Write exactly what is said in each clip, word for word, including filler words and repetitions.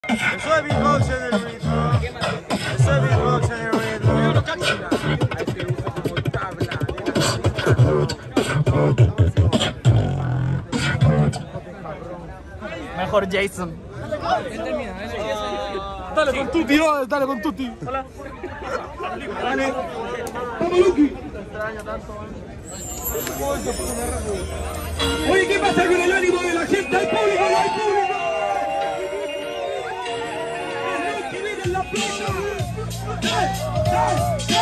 Eso es beatbox en el ritmo. Eso es beatbox en el ritmo. Mejor Jason. Dale con tutti, no, dale con tutti. Hola. Dale. Vamos, Lucky. Oye, ¿qué pasa con el ánimo de la gente? ¡Hay público, no hay público! ¡Es Lucky, miren la playa! ¡Eh! ¡Eh!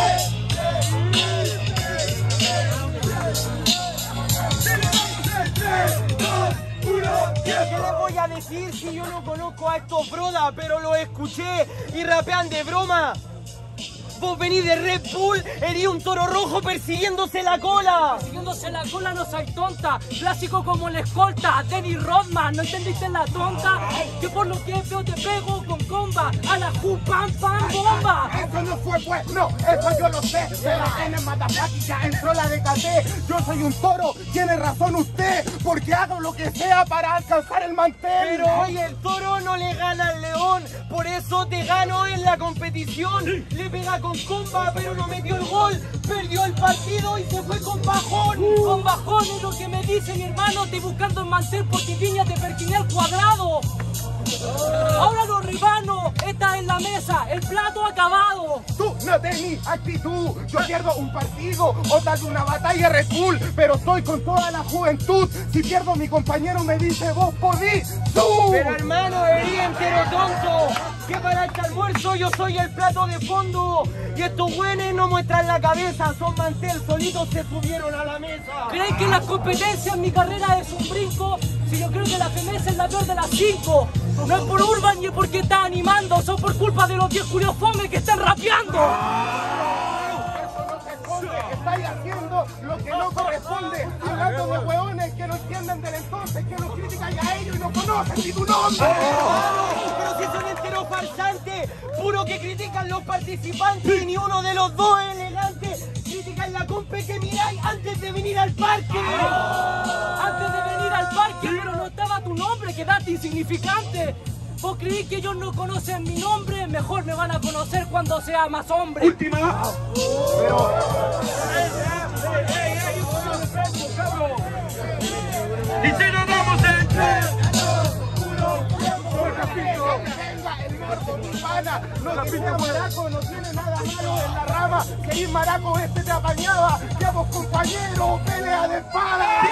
¿Qué les voy a decir si yo no conozco a estos brodas, pero los escuché y rapean de broma? Vos venís de Red Bull, herí un toro rojo persiguiéndose la cola. Persiguiéndose la cola no soy tonta, clásico como la escolta, Dennis Rodman, ¿no entendiste la tonta? Que por lo que veo te pego con comba, a la ju pam pam bomba. Eso no fue pues, no, eso yo lo sé. De la N Mataplaki ya entró la D K T. Yo soy un toro, tiene razón usted, porque hago lo que sea para alcanzar el mantel. Pero hoy el toro no le gana al león, por eso te gano en la competición. Le pega con comba, pero no metió el gol, perdió el partido y se fue con bajón. Uh. Con bajón es lo que me dice mi hermano, estoy buscando el mantel porque Viña te perquine al cuadrado. Ahora lo rebano, esta es la mesa, el plato acabado. Tú no tenés actitud, yo pierdo un partido o tal una batalla Red Bull, pero estoy con toda la juventud. Si pierdo mi compañero me dice vos podís, tú. Pero hermano, eres entero tonto, que para este almuerzo yo soy el plato de fondo. Y estos güeyes no muestran la cabeza, son mantel, solitos se subieron a la mesa. ¿Creen que la competencia en mi carrera es un brinco? Si yo creo que la F M S es la peor de las cinco. No es por Urban ni porque está animando, son por culpa de los diez culios fome que están rapeando. Eso no se esconde, estáis haciendo lo que no corresponde. Hablando de hueones que no entienden del entonces, que nos critican a ellos y no conocen ni tu nombre. Pero si son enteros farsantes, puro que critican los participantes y ni uno de los dos es elegante. Critican la compe que miráis antes de venir al parque. Antes de venir al parque, pero no estaba tu nombre, quedaste insignificante. ¿Vos creí que ellos no conocen mi nombre? Mejor me van a conocer cuando sea más hombre. Última. Pero... Y si nos vamos en tres. No tiene maraco, no tiene nada malo en la rama. Que ir maraco este te apañaba. Ya vos compañero, pelea de espada.